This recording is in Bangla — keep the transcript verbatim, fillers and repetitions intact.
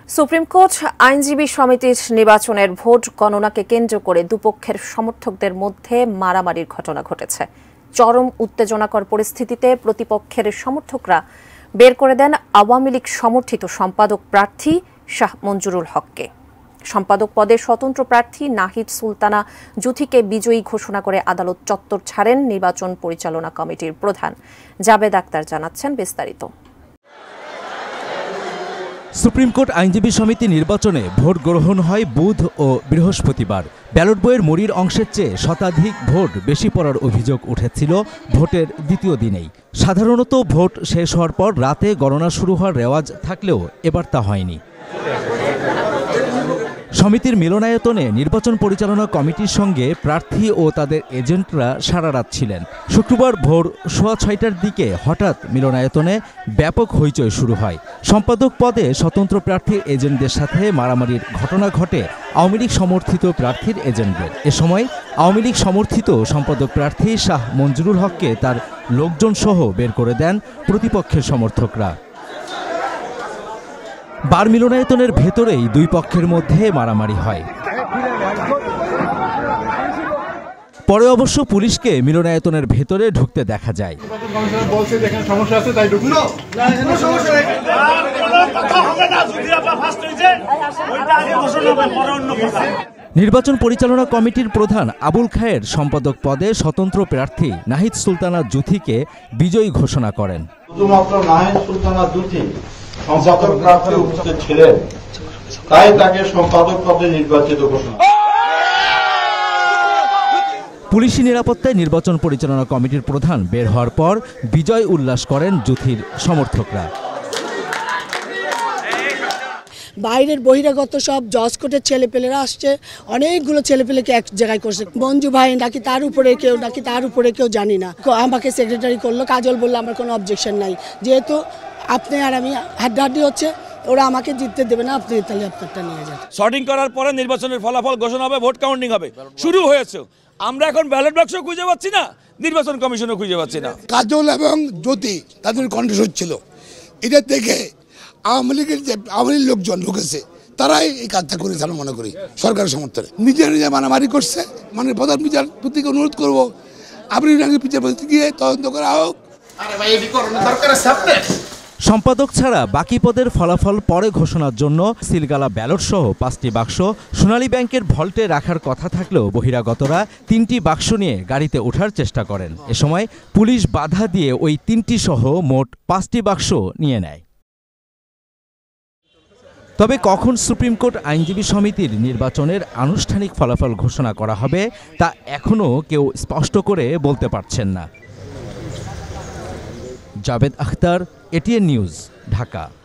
সুপ্রিম কোর্ট আইনজীবী সমিতির নির্বাচনের ভোট গণনাকে কেন্দ্র করে দুপক্ষের সমর্থকদের মধ্যে মারামারির ঘটনা ঘটেছে। চরম উত্তেজনাকর পরিস্থিতিতে প্রতিপক্ষের সমর্থকরা বের করে দেন আওয়ামী লীগ সমর্থিত সম্পাদক প্রার্থী শাহ মঞ্জুরুল হককে। সম্পাদক পদে স্বতন্ত্র প্রার্থী নাহিদ সুলতানা জুথিকে বিজয়ী ঘোষণা করে আদালত চত্বর ছাড়েন নির্বাচন পরিচালনা কমিটির প্রধান জাবেদ আক্তার। জানাচ্ছেন বিস্তারিত। সুপ্রিম কোর্ট আইনজীবী সমিতি নির্বাচনে ভোট গ্রহণ হয় বুধ ও বৃহস্পতিবার। ব্যালট বইয়ের মরির অংশের চেয়ে শতাধিক ভোট বেশি পড়ার অভিযোগ উঠেছিল ভোটের দ্বিতীয় দিনেই। সাধারণত ভোট শেষ হওয়ার পর রাতে গণনা শুরু হওয়ার রেওয়াজ থাকলেও এবার তা হয়নি। সমিতির মিলনায়তনে নির্বাচন পরিচালনা কমিটির সঙ্গে প্রার্থী ও তাদের এজেন্টরা সারা রাত ছিলেন। শুক্রবার ভোর সোয়া ছয়টার দিকে হঠাৎ মিলনায়তনে ব্যাপক হইচই শুরু হয়। সম্পাদক পদে স্বতন্ত্র প্রার্থীর এজেন্টদের সাথে মারামারির ঘটনা ঘটে আওয়ামী লীগ সমর্থিত প্রার্থীর এজেন্টদের। এ সময় আওয়ামী লীগ সমর্থিত সম্পাদক প্রার্থী শাহ মঞ্জুরুল হককে তার লোকজন সহ বের করে দেন প্রতিপক্ষের সমর্থকরা। বার মিলনায়তনের ভেতরেই দুই পক্ষের মধ্যে মারামারি হয়। পরে অবশ্য পুলিশকে মিলনায়তনের ভেতরে ঢুকতে দেখা যায়। নির্বাচন পরিচালনা কমিটির প্রধান আবুল খায়ের সম্পাদক পদে স্বতন্ত্র প্রার্থী নাহিদ সুলতানা জুথিকে বিজয়ী ঘোষণা করেন। শুধুমাত্র নাহিদ সুলতানা জুথি সম্পাদক প্রার্থী উপস্থিত ছিলেন, তাই তাকে সম্পাদক পদে নির্বাচিত ঘোষণা। পুলিশি নিরাপত্তায় নির্বাচন পরিচালনা কমিটির প্রধান বের হওয়ার পর বিজয় উল্লাস করেন জুথির সমর্থকরা। বাইরের বহিরাগত সব জজ কোর্টের ছেলেপেলেরা আসছে, অনেকগুলো ছেলেপেলেকে এক জায়গায় করছে। মঞ্জু ভাই নাকি তার উপরে কেউ নাকি তার উপরে কেউ জানি না, আমাকে সেক্রেটারি করলো। কাজল বললো আমার কোনো অবজেকশন নাই, যেহেতু আপনি আর আমি হাড্ডাহাড্ডি হচ্ছে, ওরা আমাকে জিততে দেবে না, আপনি তাহলে আপনারটা নিয়ে যান। শর্টিং করার পরে নির্বাচনের ফলাফল ঘোষণা হবে, ভোট কাউন্টিং হবে, শুরু হয়েছে। আমরা এখন ব্যালট বাক্স খুঁজে পাচ্ছি না, নির্বাচন কমিশনও খুঁজে পাচ্ছি না। কাজল এবং জ্যোতি তাদের কণ্ঠস্বর ছিল, এটা থেকে আওয়ামী লীগের যে আওয়ামী লীগ লোকজন ঢুকেছে তারাই এই কাজটা করেছে। আমি মনে করি সরকারের সমর্থনে নিজে নিজে মারামারি করছে। মানে প্রধান বিচারপতিকে অনুরোধ করবো, আপনি বিচারপতি গিয়ে তদন্ত করা হোক। সম্পাদক ছাড়া বাকি পদের ফলাফল পরে ঘোষণার জন্য সিলগালা ব্যালট সহ পাঁচটি বাক্স সোনালী ব্যাংকের ভল্টে রাখার কথা থাকলেও বহিরাগতরা তিনটি বাক্স নিয়ে গাড়িতে ওঠার চেষ্টা করেন। এ সময় পুলিশ বাধা দিয়ে ওই তিনটি সহ মোট পাঁচটি বাক্স নিয়ে নেয়। তবে কখন সুপ্রিম কোর্ট আইনজীবী সমিতির নির্বাচনের আনুষ্ঠানিক ফলাফল ঘোষণা করা হবে তা এখনও কেউ স্পষ্ট করে বলতে পারছেন না। Jabed Akhtar, ATN news, Dhaka.